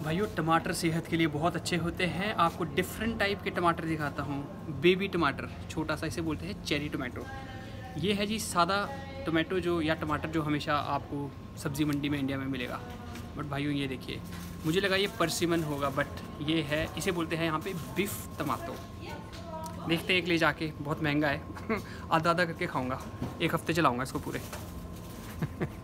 भाइयों टमाटर सेहत के लिए बहुत अच्छे होते हैं। आपको डिफरेंट टाइप के टमाटर दिखाता हूँ। बेबी टमाटर, छोटा सा, इसे बोलते हैं चेरी टोमेटो। ये है जी सादा टोमेटो जो या टमाटर जो हमेशा आपको सब्ज़ी मंडी में इंडिया में मिलेगा। बट भाइयों ये देखिए, मुझे लगा ये परसिमन होगा बट ये है, इसे बोलते हैं यहाँ पे बिफ टमाटो। देखते हैं एक ले जाके, बहुत महंगा है। आधा आधा करके खाऊंगा, एक हफ्ते चलाऊंगा इसको पूरे।